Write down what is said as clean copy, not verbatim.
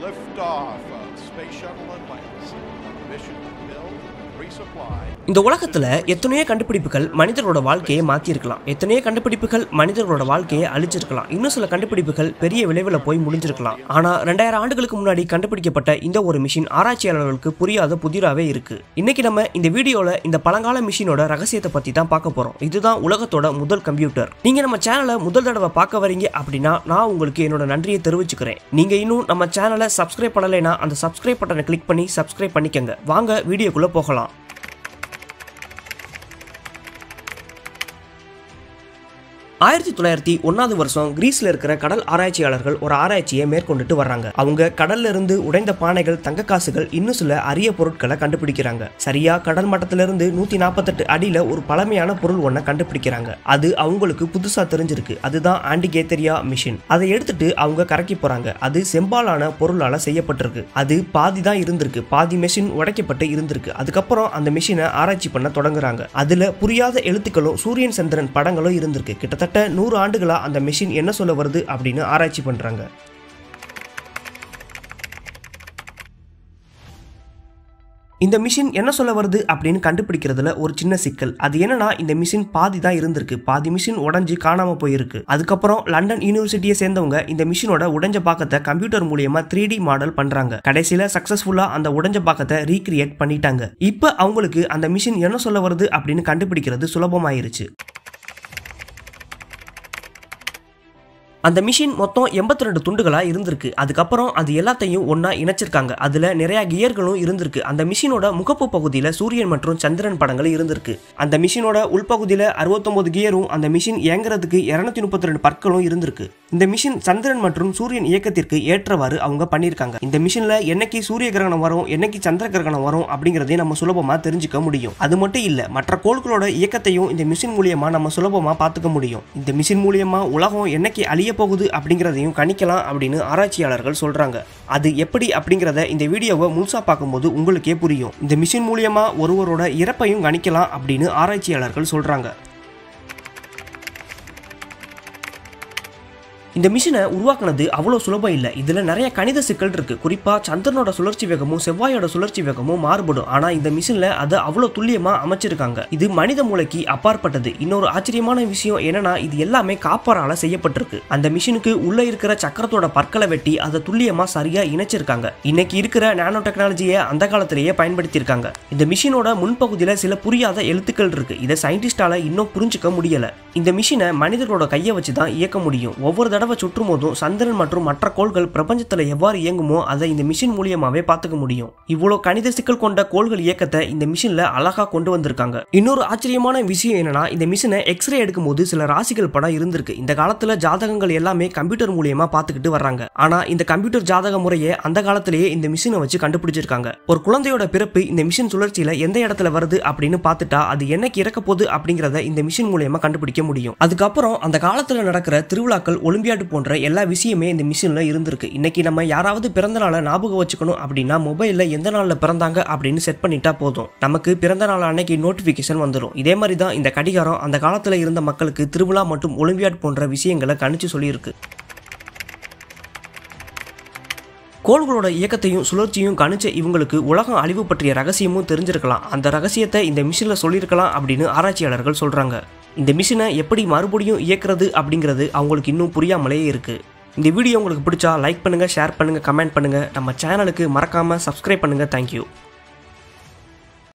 Liftoff of Space Shuttle Atlantis. Mission to build, resupply. இந்த உலகத்துல எத்தனையோ கண்டுபிடிப்புகள் மனிதரோட வாழ்க்கையை மாத்திருக்கலாம். எத்தனையோ கண்டுபிடிப்புகள் மனிதரோட வாழ்க்கையை அழிச்சிருக்கலாம். இன்னும் சில கண்டுபிடிப்புகள் பெரிய விளைவுல போய் முடிஞ்சிருக்கலாம். ஆனா 2000 ஆண்டுகளுக்கு முன்னாடி கண்டுபிடிக்கப்பட்ட இந்த ஒரு மிஷின் ஆராய்ச்சியாளர்களுக்கு புரியாத புதிராவே இருக்கு. இன்னைக்கு நம்ம இந்த வீடியோல இந்த பழங்கால மிஷினோட ரகசியத்தை பத்தி தான் பார்க்க போறோம். இதுதான் உலகத்தோட முதல் கம்ப்யூட்டர். நீங்க நம்ம சேனலை முதல் தடவை பார்க்க வரீங்க அப்படின்னா நான் உங்களுக்கு என்னோட நன்றியை தெரிவிச்சுக்கிறேன். நீங்க இன்னும் நம்ம சேனலை சப்ஸ்கிரைப் பண்ணலைன்னா அந்த சப்ஸ்கிரைப் பட்டனை கிளிக் பண்ணி சப்ஸ்கிரைப் பண்ணிக்கங்க. வாங்க வீடியோக்குள்ள போகலாம். 1901 வருஷம் கிரீஸ்ல இருக்கிற கடல் ஆராய்ச்சியாளர்கள் ஒரு ஆராய்ச்சியை மேற்கொண்டுட்டு வர்றாங்க. அவங்க கடல்ல இருந்து உடைந்த பானைகள், தங்க காசுகள், இன்னும் சில அரிய பொருட்களை கண்டுபிடிக்கிறாங்க. சரியா கடல் மட்டத்திலிருந்து 148 அடியில ஒரு பழமையான பொருள் ஒன்றை கண்டுபிடிக்கிறாங்க. அது அவங்களுக்கு புதுசா தெரிஞ்சிருக்கு. அதுதான் ஆன்டிகேத்தரியா மிஷின். அதை எடுத்துட்டு அவங்க கரைக்கி போறாங்க. அது செம்பாலான பொருளால செய்யப்பட்டிருக்கு. அது பாதி தான் இருந்திருக்கு, பாதி மிஷின் உடைக்கப்பட்டு இருந்திருக்கு. அதுக்கப்புறம் அந்த மிஷினை ஆராய்ச்சி பண்ண தொடங்குறாங்க. அதுல புரியாத எழுத்துக்களும் சூரியன் சந்திரன் படங்களும் இருந்திருக்கு. கிட்டத்தட்ட 100 ஆண்டுகளா அந்த மிஷின் என்ன சொல்ல வருது அப்படின்னு ஆராய்ச்சி பண்றாங்க. இந்த மிஷின் என்ன சொல்ல வருது அப்படின்னு கண்டுபிடிக்கிறதுல ஒரு சின்ன சிக்கல். அது என்னன்னா இந்த மிஷின் பாதி தான் இருந்திருக்கு, பாதி மிஷின் உடைஞ்சு காணாம போயிருக்கு. அதுக்கப்புறம் லண்டன் யூனிவர்சிட்டியை சேர்ந்தவங்க இந்த மிஷினோட உடைஞ்ச பாக்கத்தை கம்ப்யூட்டர் மூலியமா 3D மாடல் பண்றாங்க. கடைசியில சக்சஸ்ஃபுல்லா அந்த உடைஞ்ச பாக்கத்தை ரீக்ரியேட் பண்ணிட்டாங்க. இப்ப அவங்களுக்கு அந்த மிஷின் என்ன சொல்ல வருது அப்படின்னு கண்டுபிடிக்கிறது சுலபமாயிருச்சு. அந்த மிஷின் மொத்தம் 82 துண்டுகளா இருந்திருக்கு. அதுக்கப்புறம் அது எல்லாத்தையும் ஒன்னா இணைச்சிருக்காங்க. அதுல நிறைய கியர்களும் இருந்திருக்கு. அந்த மிஷினோட முகப்பு பகுதியில சூரியன் மற்றும் சந்திரன் படங்கள் இருந்திருக்கு. அந்த மிஷினோட உள்பகுதியில 69 கியரும் அந்த மிஷின் இயங்குறதுக்கு 232 பற்களும் இருந்திருக்கு. இந்த மிஷின் சந்திரன் மற்றும் சூரியன் இயக்கத்திற்கு ஏற்றவாறு அவங்க பண்ணிருக்காங்க. இந்த மிஷின்ல என்னைக்கு சூரிய கிரகணம் வரும், என்னைக்கு சந்திர கிரகணம் வரும் அப்படிங்கறதையும் நம்ம சுலபமா தெரிஞ்சுக்க முடியும். அது மட்டும் இல்ல, மற்ற கோள்களோட இயக்கத்தையும் இந்த மிஷின் மூலியமா நம்ம சுலபமா பாத்துக்க முடியும். இந்த மிஷின் மூலியமா உலகம் என்னைக்கு அழிய போகுது அப்படிங்கறதையும் கணிக்கலாம் அப்படின்னு ஆராய்ச்சியாளர்கள் சொல்றாங்க. அது எப்படி அப்படிங்கறத இந்த வீடியோவை முழுசா பார்க்கும்போது உங்களுக்கே புரியும். இந்த மிஷின் மூலியமா ஒருவரோட இறப்பையும் கணிக்கலாம் அப்படின்னு ஆராய்ச்சியாளர்கள் சொல்றாங்க. இந்த மிஷினை உருவாக்குனது அவ்வளோ சுலபம் இல்லை. இதுல நிறைய கணித சிக்கல் இருக்கு. குறிப்பா சந்திரனோட சுழற்சி வேகமும் செவ்வாயோட சுழற்சி வேகமும் மாறுபடும். ஆனா இந்த மிஷின்ல அதை அவ்வளோ துல்லியமா அமைச்சிருக்காங்க. இது மனித மூளைக்கு அப்பாற்பட்டது. இன்னொரு ஆச்சரியமான விஷயம் என்னன்னா இது எல்லாமே காப்பரால செய்யப்பட்டிருக்கு. அந்த மிஷினுக்கு உள்ள இருக்கிற சக்கரத்தோட பற்களை வெட்டி அதை துல்லியமா சரியா இணைச்சிருக்காங்க. இன்னைக்கு இருக்கிற நானோ டெக்னாலஜியை அந்த காலத்திலேயே பயன்படுத்தியிருக்காங்க. இந்த மிஷினோட முன்பகுதியில சில புரியாத எழுத்துக்கள் இருக்கு. இதை சயின்டிஸ்டால இன்னும் புரிஞ்சுக்க முடியல. இந்த மிஷினை மனிதர்களோட கையை வச்சுதான் இயக்க முடியும். ஒவ்வொரு தடவை சுற்றும் போதும் சந்திரன் மற்றும் மற்ற கோள்கள் பிரபஞ்சத்துல எவ்வாறு இயங்குமோ அதை இந்த மிஷின் மூலியமாவே பார்த்துக்க முடியும். இவ்வளவு கணித சிக்கல் கொண்ட கோள்கள் இயக்கத்தை இந்த மிஷின்ல அழகா கொண்டு வந்திருக்காங்க. இன்னொரு ஆச்சரியமான விஷயம் என்னன்னா இந்த மிஷினை எக்ஸ்ரே எடுக்கும் போது சில ராசிகள் படம் இருந்திருக்கு. இந்த காலத்துல ஜாதகங்கள் எல்லாமே கம்ப்யூட்டர் மூலியமா பார்த்துக்கிட்டு வர்றாங்க. ஆனா இந்த கம்ப்யூட்டர் ஜாதக முறையை அந்த காலத்திலேயே இந்த மிஷினை வச்சு கண்டுபிடிச்சிருக்காங்க. ஒரு குழந்தையோட பிறப்பு இந்த மிஷின் சுழற்சியில எந்த இடத்துல வருது அப்படின்னு பார்த்துட்டா அது என்னைக்கு இறக்க போகுது அப்படிங்கறத இந்த மிஷின் மூலியமா கண்டுபிடிக்க முடியும். அதுக்கப்புறம் அந்த காலத்துல நடக்கிற திருவிழாக்கள், ஒலிம்பியாட் போன்ற எல்லா விஷயமே இந்த மிஷின்ல இருந்திருக்கு. இன்னைக்கு நம்ம யாராவது பிறந்த நாளை ஞாபகம் வச்சுக்கணும் அப்படின்னா மொபைல்ல எந்த நாள்ல பிறந்தாங்க அப்படின்னு செட் பண்ணிட்டா போதும், நமக்கு பிறந்த நாள் அன்னைக்கு நோட்டிபிகேஷன் வந்துடும். இதே மாதிரி தான் இந்த கடிகாரம் அந்த காலத்துல இருந்த மக்களுக்கு திருவிழா மற்றும் ஒலிம்பியாட் போன்ற விஷயங்களை கணிச்சு சொல்லியிருக்கு. கோள்களோட இயக்கத்தையும் சுழற்சியும் கணிச்ச இவங்களுக்கு உலகம் அழிவு பற்றிய ரகசியமும் தெரிஞ்சிருக்கலாம். அந்த ரகசியத்தை இந்த மிஷின்ல சொல்லியிருக்கலாம் அப்படின்னு ஆராய்ச்சியாளர்கள் சொல்றாங்க. இந்த மிஷினை எப்படி மறுபடியும் இயக்குறது அப்படிங்கிறது அவங்களுக்கு இன்னும் புரியாமலே இருக்கு. இந்த வீடியோ உங்களுக்கு பிடிச்சா லைக் பண்ணுங்க, ஷேர் பண்ணுங்க, கமெண்ட் பண்ணுங்க. நம்ம சேனலுக்கு மறக்காம சப்ஸ்கிரைப் பண்ணுங்க. தேங்க்யூ.